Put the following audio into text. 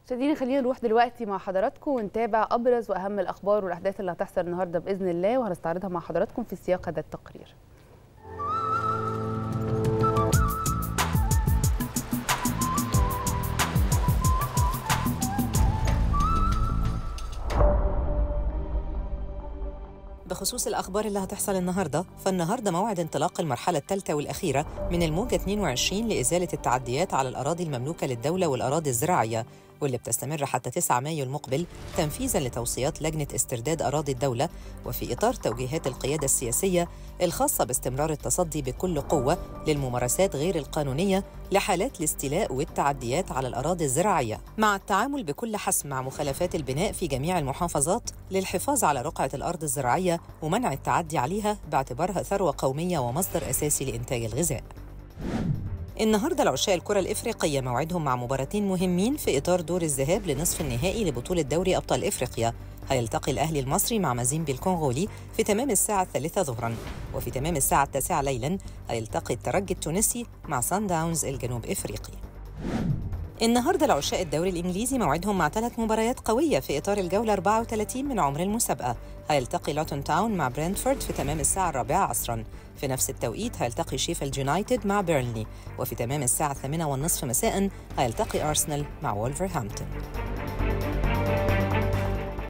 مشاهدينا خلينا نروح دلوقتي مع حضراتكم ونتابع ابرز واهم الاخبار والاحداث اللي هتحصل النهارده باذن الله، وهنستعرضها مع حضراتكم في سياق هذا التقرير. بخصوص الأخبار اللي هتحصل النهاردة، فالنهاردة موعد انطلاق المرحلة الثالثة والأخيرة من الموجة 22 لإزالة التعديات على الأراضي المملوكة للدولة والأراضي الزراعية، واللي بتستمر حتى 9 مايو المقبل تنفيذاً لتوصيات لجنة استرداد أراضي الدولة، وفي إطار توجيهات القيادة السياسية الخاصة باستمرار التصدي بكل قوة للممارسات غير القانونية لحالات الاستيلاء والتعديات على الأراضي الزراعية، مع التعامل بكل حسم مع مخالفات البناء في جميع المحافظات للحفاظ على رقعة الأرض الزراعية ومنع التعدي عليها باعتبارها ثروة قومية ومصدر أساسي لإنتاج الغذاء. النهارده العشاء الكرة الإفريقية موعدهم مع مباراتين مهمين في إطار دور الذهاب لنصف النهائي لبطولة دوري أبطال إفريقيا. هيلتقي الأهلي المصري مع مازيمبي الكونغولي في تمام الساعة 3 ظهراً، وفي تمام الساعة 9 ليلاً هيلتقي الترجي التونسي مع سان داونز الجنوب إفريقي. النهارده العشاء الدوري الإنجليزي موعدهم مع 3 مباريات قوية في إطار الجولة 34 من عمر المسابقة. هيلتقي لوتون تاون مع برنتفورد في تمام الساعة 4 عصراً. في نفس التوقيت هيلتقي شيفيلد يونايتد مع بيرنلي، وفي تمام الساعة 8:30 مساءً هيلتقي أرسنال مع وولفرهامبتون.